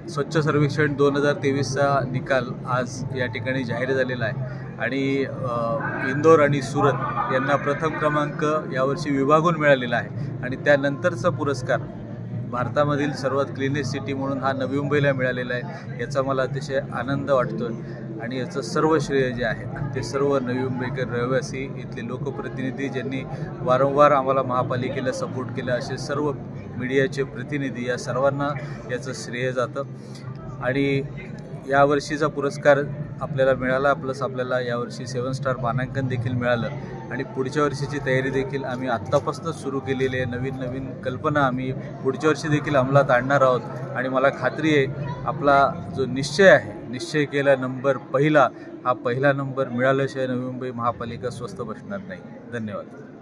स्वच्छ सर्वेक्षण 2023चा निकाल आज या ठिकाणी जाहीर झालेला आहे आणि इंदोर आणि सुरत यांना प्रथम क्रमांक यावर्षी विभागून मिळालेला आहे आणि त्यानंतरचा पुरस्कार भारतामधील सर्वात क्लीनेस्ट सिटी म्हणून हा नवी मुंबईला मिळालेला आहे। याचा मला अतिशय आनंद वाटतो आणि याचं सर्व श्रेय जे आहे ते सर्व नवी मुंबईकर रहिवासी, इथले लोकप्रतिनिधी ज्यांनी वारंवार आम्हाला महापालिकेला सपोर्ट केला, असे सर्व मीडियाचे प्रतिनिधी, या सर्वांना याचं श्रेय जातं। आणि यावर्षीचा पुरस्कार आपल्याला मिळाला, प्लस आपल्याला यावर्षी 7 स्टार मानांकन देखील मिळालं आणि पुढच्या वर्षीची तयारी देखील आम्ही आत्तापासूनच सुरू केलेली आहे। नवीन नवीन कल्पना आम्ही पुढच्या वर्षी देखील अंमलात आणणार आहोत आणि मला खात्री आहे आपला जो निश्चय आहे, निश्चय केला नंबर पहिला, हा पहिला नंबर मिळाल्याशिवाय नवी मुंबई महापालिका स्वस्थ बसणार नाही। धन्यवाद।